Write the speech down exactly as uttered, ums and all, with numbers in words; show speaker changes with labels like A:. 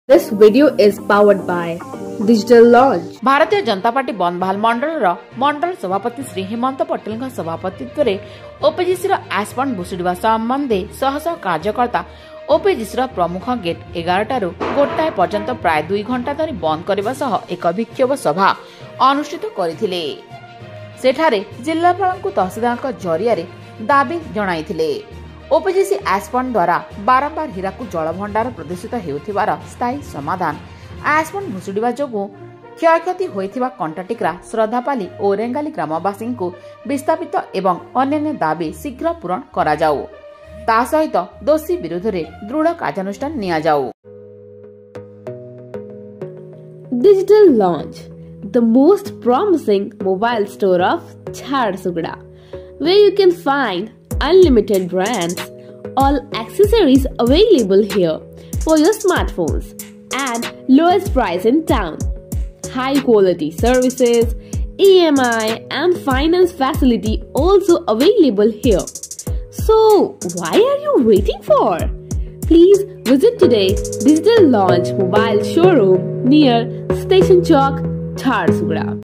A: This video is powered by Digital Launch.
B: Bharatiya Janata party बनभाल मंडल मंडल सभापति श्री हेमंत पटेल सभापतित्व में OPGC आसपन भुसुड़ा संबंधे शह शह कार्यकर्ता ओपीजीसी प्रमुख गेट एगारटार गोटाए पर्यंत प्राय दुई घंटा धरी बंद करने सह एक विक्षोभ सभा अनुष्ठित करथिले। सेठारे जिल्लापाल तहसीलदार जरिया दाबी जणाइथिले। ओपीजीसी आसपन द्वारा बारंबार हीराकू जलभंडार प्रदूषित हेउथिबार स्थायी समाधान आसपन भुसुड़ा जोगु क्षयक्षति होइथिबा कंटाटिक्रा श्रद्धापाली और रेंगाली ग्रामवासी को विस्थापित एवं अन्य दाबी शीघ्र पूरण करा जाऊ। ता सहित दोषी विरोध में दृढ़ कार्यानुष्ठान निया जाऊ।
A: Digital Launch, the most promising mobile store of JHARSUGUDA, where you can find unlimited brands, all accessories available here for your smartphones and lowest price in town. High quality services, E M I and finance facility also available here. So why are you waiting for? Please visit today Digital Launch Mobile Showroom near Station Chowk, JHARSUGUDA.